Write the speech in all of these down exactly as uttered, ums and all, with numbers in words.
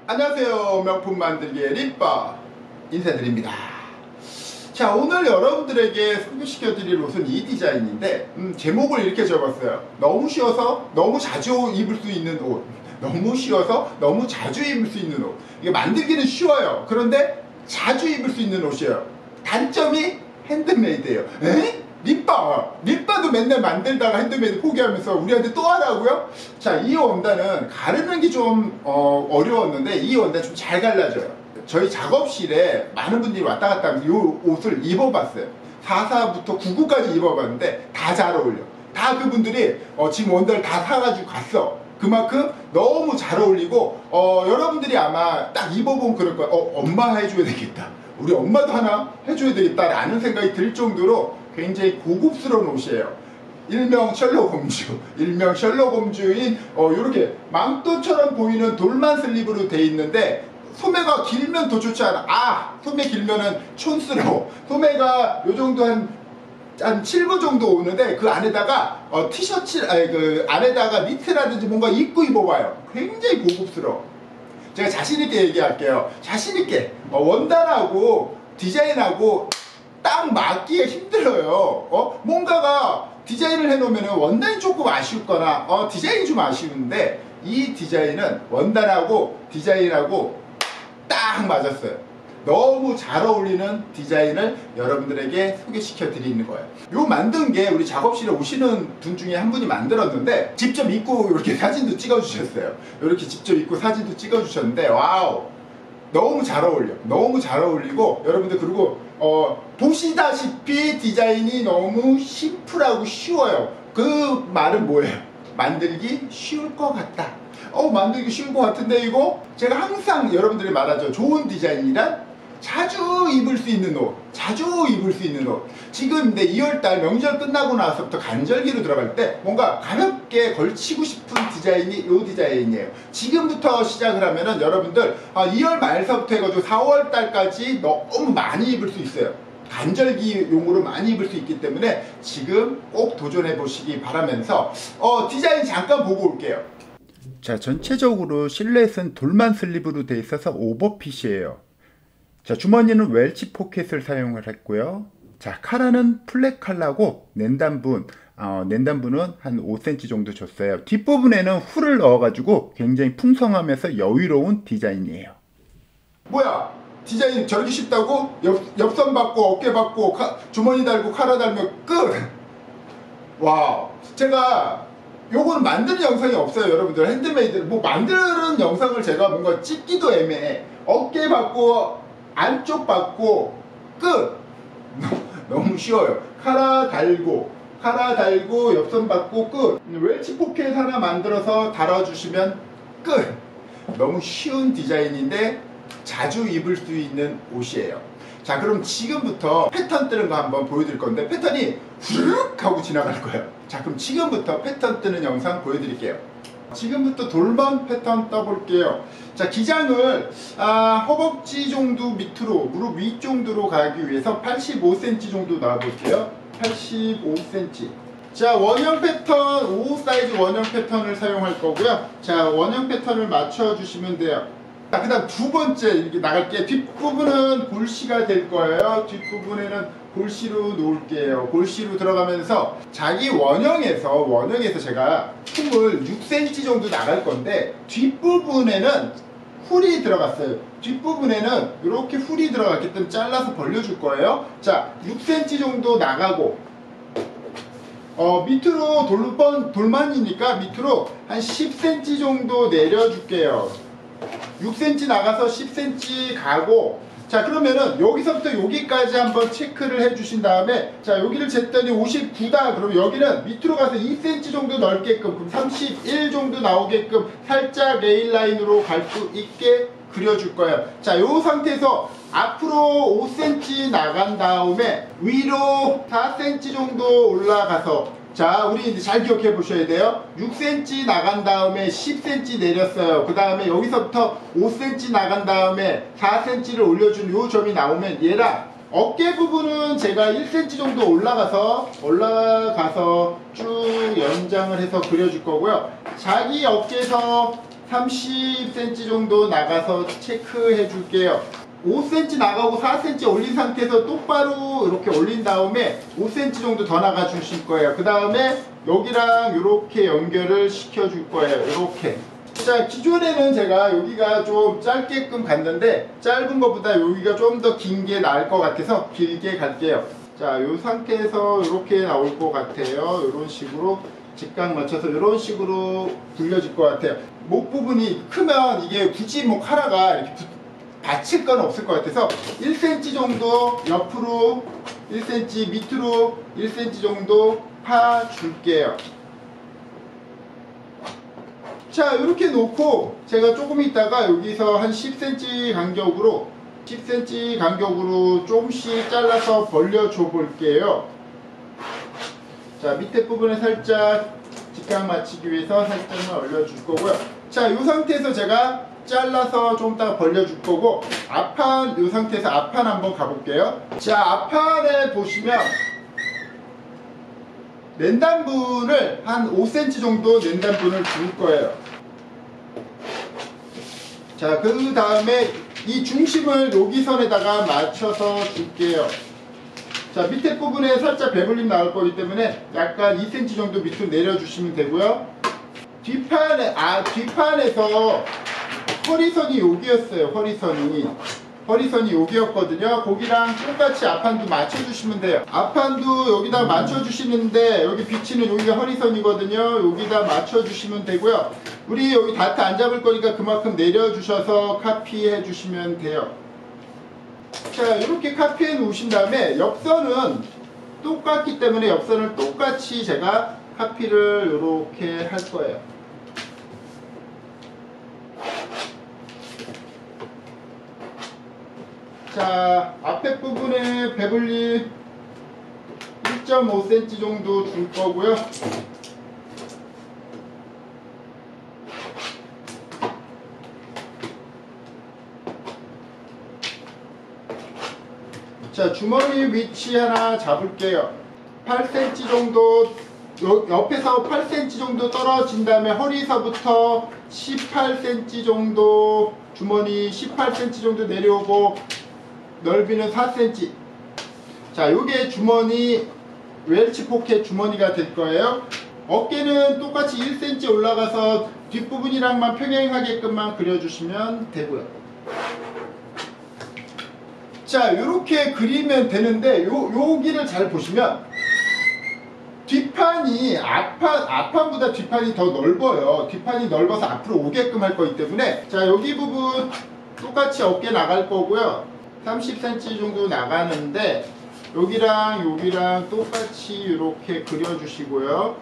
안녕하세요. 명품 만들기의 립바 인사드립니다. 자, 오늘 여러분들에게 소개시켜 드릴 옷은 이 디자인인데 음, 제목을 이렇게 적었어요. 너무 쉬워서 너무 자주 입을 수 있는 옷. 너무 쉬워서 너무 자주 입을 수 있는 옷. 이게 만들기는 쉬워요. 그런데 자주 입을 수 있는 옷이에요. 단점이 핸드메이드예요. 에? 립바! 립바도 맨날 만들다가 핸드메이드 포기하면서 우리한테 또 하라고요? 자, 이 원단은 가르는 게 좀 어, 어려웠는데 이 원단 좀 잘 갈라져요. 저희 작업실에 많은 분들이 왔다 갔다 하면서 이 옷을 입어봤어요. 사사부터 구구까지 입어봤는데 다 잘 어울려. 다 그분들이 어, 지금 원단을 다 사가지고 갔어. 그만큼 너무 잘 어울리고 어, 여러분들이 아마 딱 입어보면 그럴 거야. 어, 엄마 해줘야 되겠다. 우리 엄마도 하나 해줘야 되겠다 라는 생각이 들 정도로 굉장히 고급스러운 옷이에요. 일명 셜록 홈즈, 일명 셜록 홈즈인 어, 이렇게 망토처럼 보이는 돌만 슬립으로 돼 있는데 소매가 길면 더 좋지 않아. 아, 소매 길면은 촌스러워. 소매가 요 정도 한 한 칠 부 정도 오는데 그 안에다가 어, 티셔츠, 아니 그 안에다가 니트라든지 뭔가 입고 입어봐요. 굉장히 고급스러워. 제가 자신있게 얘기할게요. 자신있게 어, 원단하고 디자인하고 딱 맞기에 힘들어요. 어? 뭔가가 디자인을 해놓으면 원단이 조금 아쉽거나 어, 디자인이 좀 아쉬운데 이 디자인은 원단하고 디자인하고 딱 맞았어요. 너무 잘 어울리는 디자인을 여러분들에게 소개시켜 드리는 거예요. 요 만든 게 우리 작업실에 오시는 분 중에 한 분이 만들었는데 직접 입고 이렇게 사진도 찍어 주셨어요. 이렇게 직접 입고 사진도 찍어 주셨는데 와우, 너무 잘 어울려. 너무 잘 어울리고 여러분들 그리고 어, 보시다시피 디자인이 너무 심플하고 쉬워요. 그 말은 뭐예요? 만들기 쉬울 것 같다. 어, 만들기 쉬울 것 같은데 이거? 제가 항상 여러분들이 말하죠. 좋은 디자인이란 자주 입을 수 있는 옷, 자주 입을 수 있는 옷. 지금 근데 이월달 명절 끝나고 나서부터 간절기로 들어갈 때 뭔가 가볍게 걸치고 싶은 디자인이 이 디자인이에요. 지금부터 시작을 하면은 여러분들 이월 말서부터 해가지고 사월달까지 너무 많이 입을 수 있어요. 간절기용으로 많이 입을 수 있기 때문에 지금 꼭 도전해 보시기 바라면서 어, 디자인 잠깐 보고 올게요. 자, 전체적으로 실루엣은 돌만 슬립으로 되어 있어서 오버핏이에요. 자, 주머니는 웰치 포켓을 사용을 했고요. 자, 카라는 플랫 칼라고 낸단분, 어, 낸단분은 한 오 센티미터 정도 줬어요. 뒷부분에는 훌을 넣어가지고 굉장히 풍성하면서 여유로운 디자인이에요. 뭐야? 디자인 저렇게 쉽다고? 옆, 옆선 받고 어깨 받고 카, 주머니 달고 카라 달면 끝! 와우. 제가 요거는 만드는 영상이 없어요. 여러분들 핸드메이드 뭐 만드는 영상을 제가 뭔가 찍기도 애매해. 어깨 받고 안쪽 받고 끝! 너무 쉬워요. 카라 달고 카라 달고 옆선 받고 끝. 웰치 포켓 하나 만들어서 달아주시면 끝. 너무 쉬운 디자인인데 자주 입을 수 있는 옷이에요. 자, 그럼 지금부터 패턴 뜨는 거 한번 보여드릴 건데 패턴이 후루룩 하고 지나갈 거예요. 자, 그럼 지금부터 패턴 뜨는 영상 보여드릴게요. 지금부터 돌만 패턴 떠볼게요. 자, 기장을 아, 허벅지 정도 밑으로 무릎 위 정도로 가기 위해서 팔십오 센티미터 정도 놔볼게요. 팔십오 센티미터. 자, 원형 패턴 오 사이즈 원형 패턴을 사용할 거고요. 자, 원형 패턴을 맞춰주시면 돼요. 자, 그 다음 두 번째 이렇게 나갈게요. 뒷부분은 골시가 될 거예요. 뒷부분에는 골시로 놓을게요. 골시로 들어가면서 자기 원형에서 원형에서 제가 틈을 육 센티미터 정도 나갈 건데 뒷부분에는 훌이 들어갔어요. 뒷부분에는 이렇게 훌이 들어갔기 때문에 잘라서 벌려줄 거예요. 자, 육 센티미터 정도 나가고 어, 밑으로 돌번, 돌만이니까 밑으로 한 십 센티미터 정도 내려줄게요. 육 센티미터 나가서 십 센티미터 가고 자, 그러면은 여기서부터 여기까지 한번 체크를 해 주신 다음에 자, 여기를 쟀더니 오십구다. 그럼 여기는 밑으로 가서 이 센티미터 정도 넓게끔 그럼 삼십일 정도 나오게끔 살짝 레일라인으로 갈 수 있게 그려줄 거예요. 자, 요 상태에서 앞으로 오 센티미터 나간 다음에 위로 사 센티미터 정도 올라가서 자, 우리 이제 잘 기억해 보셔야 돼요. 육 센티미터 나간 다음에 십 센티미터 내렸어요. 그 다음에 여기서부터 오 센티미터 나간 다음에 사 센티미터를 올려준 요 점이 나오면 얘랑 어깨 부분은 제가 일 센티미터 정도 올라가서 올라가서 쭉 연장을 해서 그려줄 거고요. 자기 어깨에서 삼십 센티미터 정도 나가서 체크해 줄게요. 오 센티미터 나가고 사 센티미터 올린 상태에서 똑바로 이렇게 올린 다음에 오 센티미터 정도 더 나가 주실 거예요. 그 다음에 여기랑 이렇게 연결을 시켜 줄 거예요. 이렇게. 자, 기존에는 제가 여기가 좀 짧게끔 갔는데 짧은 것보다 여기가 좀 더 긴 게 나을 것 같아서 길게 갈게요. 자, 이 상태에서 이렇게 나올 것 같아요. 이런 식으로 직각 맞춰서 이런 식으로 굴려질 것 같아요. 목 부분이 크면 이게 굳이 뭐 카라가 이렇게 붙, 받칠 건 없을 것 같아서 일 센티미터 정도 옆으로 일 센티미터 밑으로 일 센티미터 정도 파 줄게요. 자, 이렇게 놓고 제가 조금 있다가 여기서 한 십 센티미터 간격으로 십 센티미터 간격으로 조금씩 잘라서 벌려줘 볼게요. 자, 밑에 부분에 살짝 직각 맞추기 위해서 살짝만 올려줄 거고요. 자, 이 상태에서 제가 잘라서 좀 이따가 벌려줄 거고, 앞판, 이 상태에서 앞판 한번 가볼게요. 자, 앞판에 보시면 낸단분을 한 오 센티미터 정도 낸단분을 줄 거예요. 자, 그 다음에 이 중심을 여기 선에다가 맞춰서 줄게요. 자, 밑에 부분에 살짝 배불림 나올 거기 때문에 약간 이 센티미터 정도 밑으로 내려주시면 되고요. 뒷판에, 아, 뒷판에서 허리선이 여기였어요. 허리선이. 허리선이 여기였거든요. 거기랑 똑같이 앞판도 맞춰주시면 돼요. 앞판도 여기다 맞춰주시는데 여기 비치는 여기가 허리선이거든요. 여기다 맞춰주시면 되고요. 우리 여기 다트 안 잡을 거니까 그만큼 내려주셔서 카피해 주시면 돼요. 자, 이렇게 카피해 놓으신 다음에 옆선은 똑같기 때문에 옆선을 똑같이 제가 카피를 이렇게 할 거예요. 자, 앞에 부분에 배불리 일 점 오 센티미터 정도 줄 거고요. 자, 주머니 위치 하나 잡을게요. 팔 센티미터 정도, 옆에서 팔 센티미터 정도 떨어진 다음에 허리서부터 십팔 센티미터 정도, 주머니 십팔 센티미터 정도 내려오고 넓이는 사 센티미터. 자, 요게 주머니, 웰치 포켓 주머니가 될 거예요. 어깨는 똑같이 일 센티미터 올라가서 뒷부분이랑만 평행하게끔만 그려주시면 되고요. 자, 이렇게 그리면 되는데 요, 여기를 잘 보시면 뒷판이 앞판, 앞판보다 뒷판이 더 넓어요. 뒷판이 넓어서 앞으로 오게끔 할 거기 때문에, 자, 여기 부분 똑같이 어깨 나갈 거고요. 삼십 센티미터 정도 나가는데 여기랑 여기랑 똑같이 이렇게 그려주시고요.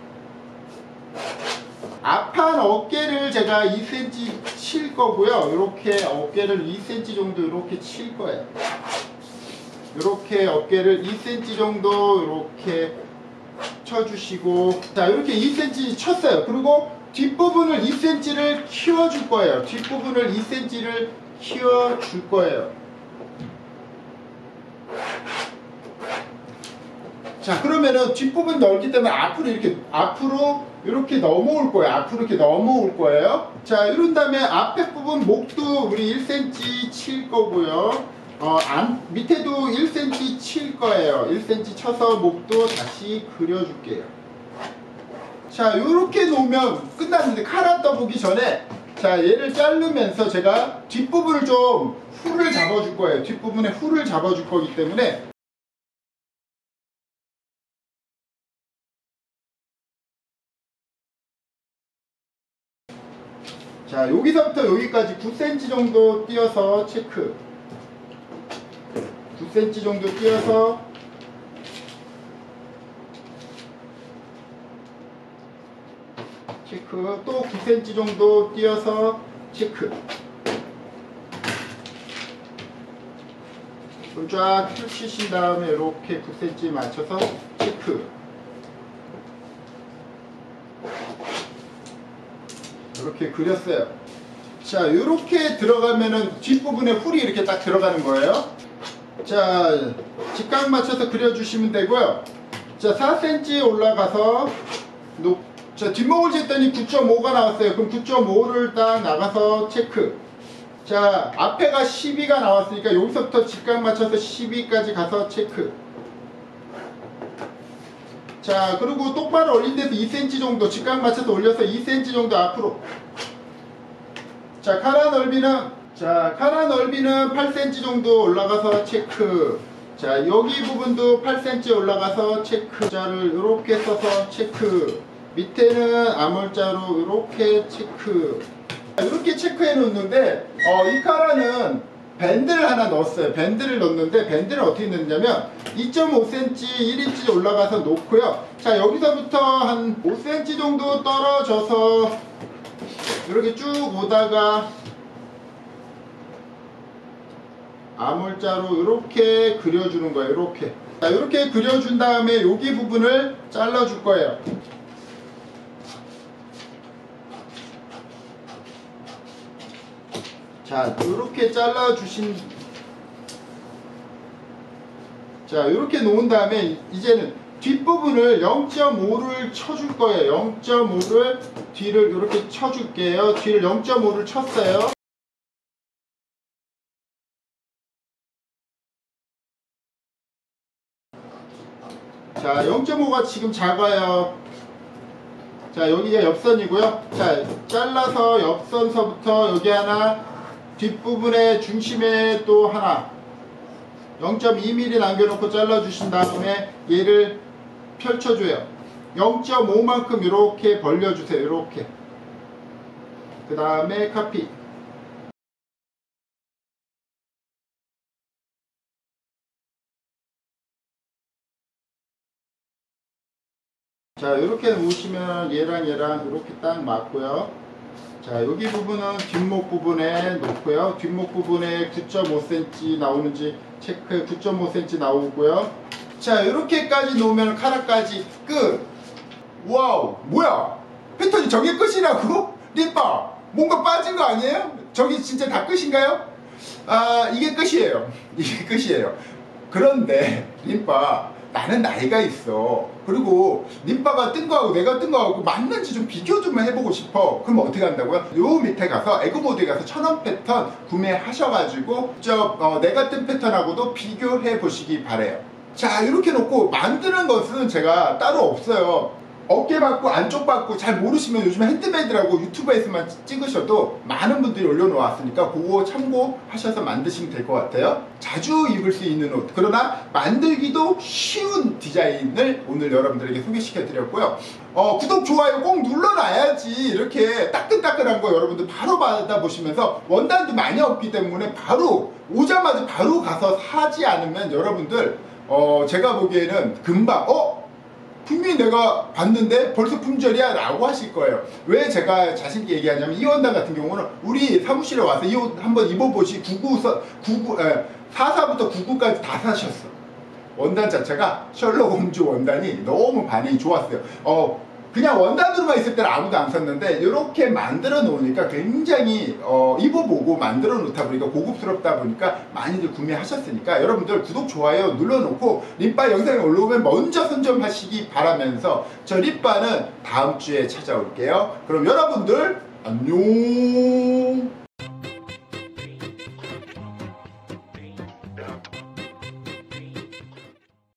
앞판 어깨를 제가 이 센티미터 칠 거고요. 이렇게 어깨를 이 센티미터 정도 이렇게 칠 거예요. 이렇게 어깨를 이 센티미터 정도 이렇게 쳐주시고, 자, 이렇게 이 센티미터 쳤어요. 그리고 뒷부분을 이 센티미터를 키워줄 거예요. 뒷부분을 이 센티미터를 키워줄 거예요. 자, 그러면은 뒷부분 넓기 때문에 앞으로 이렇게 앞으로 이렇게 넘어올 거예요. 앞으로 이렇게 넘어올 거예요. 자, 이런 다음에 앞에 부분 목도 우리 일 센티미터 칠 거고요. 어, 안, 밑에도 일 센티미터 칠 거예요. 일 센티미터 쳐서 목도 다시 그려줄게요. 자, 이렇게 놓으면 끝났는데, 카라 떠보기 전에 자, 얘를 자르면서 제가 뒷부분을 좀 훌을 잡아줄 거예요. 뒷부분에 훌을 잡아줄 거기 때문에, 자, 여기서부터 여기까지 구 센티미터 정도 띄어서 체크. 구 센티미터 정도 띄어서 체크. 또 구 센티미터 정도 띄어서 체크. 쫙 펼치신 다음에 이렇게 구 센티미터 맞춰서 체크. 이렇게 그렸어요. 자, 이렇게 들어가면은 뒷부분에 훌이 이렇게 딱 들어가는 거예요. 자, 직각 맞춰서 그려주시면 되고요. 자, 사 센티미터 올라가서 높, 자, 뒷목을 쟀더니 구 점 오가 나왔어요. 그럼 구 점 오를 딱 나가서 체크. 자, 앞에가 십이가 나왔으니까 여기서부터 직각 맞춰서 십이까지 가서 체크. 자, 그리고 똑바로 올린 데서 이 센티미터 정도 직각 맞춰서 올려서 이 센티미터 정도 앞으로. 자, 카라 넓이는 자 카라 넓이는 팔 센티미터 정도 올라가서 체크. 자, 여기 부분도 팔 센티미터 올라가서 체크. 자를 이렇게 써서 체크. 밑에는 아몰자로 이렇게 체크. 이렇게 체크해 놓는데 어, 이 카라는 밴드를 하나 넣었어요. 밴드를 넣었는데 밴드를 어떻게 넣느냐면 이 점 오 센티미터, 일 인치 올라가서 놓고요. 자, 여기서부터 한 오 센티미터 정도 떨어져서 이렇게 쭉 오다가 아몰자로 이렇게 그려주는 거예요. 이렇게. 자, 이렇게 그려준 다음에 여기 부분을 잘라줄 거예요. 자, 이렇게 잘라주신 자, 이렇게 놓은 다음에 이제는 뒷부분을 영 점 오를 쳐줄 거예요. 영 점 오를 뒤를 이렇게 쳐줄게요. 뒤를 영 점 오를 쳤어요. 자, 영 점 오가 지금 작아요. 자, 여기가 옆선이고요. 자, 잘라서 옆선서부터 여기 하나, 뒷부분에 중심에 또 하나 영 점 이 밀리미터 남겨놓고 잘라주신 다음에 얘를 펼쳐줘요. 영 점 오만큼 이렇게 벌려주세요. 이렇게. 그 다음에 카피. 자, 이렇게 놓으시면 얘랑 얘랑 이렇게 딱 맞고요. 자, 여기 부분은 뒷목 부분에 놓고요. 뒷목 부분에 구 점 오 센티미터 나오는지 체크. 구 점 오 센티미터 나오고요. 자, 이렇게까지 놓으면 카라까지 끝. 와우, 뭐야, 패턴이 저게 끝이라고? 립바 뭔가 빠진 거 아니에요? 저기 진짜 다 끝인가요? 아, 이게 끝이에요. 이게 끝이에요. 그런데 립바, 나는 나이가 있어. 그리고 림바가 뜬 거하고 내가 뜬 거하고 맞는지 좀 비교 좀 해보고 싶어. 그럼 어떻게 한다고요? 요 밑에 가서 에그모드에 가서 천원 패턴 구매하셔가지고 저 어, 내가 뜬 패턴하고도 비교해 보시기 바래요. 자, 이렇게 놓고 만드는 것은 제가 따로 없어요. 어깨 받고 안쪽 받고 잘 모르시면 요즘 핸드메이드라고 유튜브에서만 찍으셔도 많은 분들이 올려놓았으니까 그거 참고하셔서 만드시면 될 것 같아요. 자주 입을 수 있는 옷, 그러나 만들기도 쉬운 디자인을 오늘 여러분들에게 소개시켜 드렸고요. 어, 구독, 좋아요 꼭 눌러놔야지 이렇게 따끈따끈한 거 여러분들 바로 받아보시면서, 원단도 많이 없기 때문에 바로 오자마자 바로 가서 사지 않으면 여러분들 어, 제가 보기에는 금방 어? 분명히 내가 봤는데 벌써 품절이야 라고 하실 거예요. 왜 제가 자신있게 얘기하냐면, 이 원단 같은 경우는 우리 사무실에 와서 이 옷 한번 입어보시 구구서 구구 에, 사사부터 구구까지 다 사셨어. 원단 자체가 셜록 홈즈 원단이 너무 반응이 좋았어요. 어, 그냥 원단으로만 있을 때는 아무도 안 샀는데 이렇게 만들어 놓으니까 굉장히 어, 입어보고 만들어 놓다 보니까 고급스럽다 보니까 많이들 구매하셨으니까 여러분들 구독, 좋아요 눌러놓고 립바 영상이 올라오면 먼저 선점하시기 바라면서, 저 립바는 다음 주에 찾아올게요. 그럼 여러분들 안녕.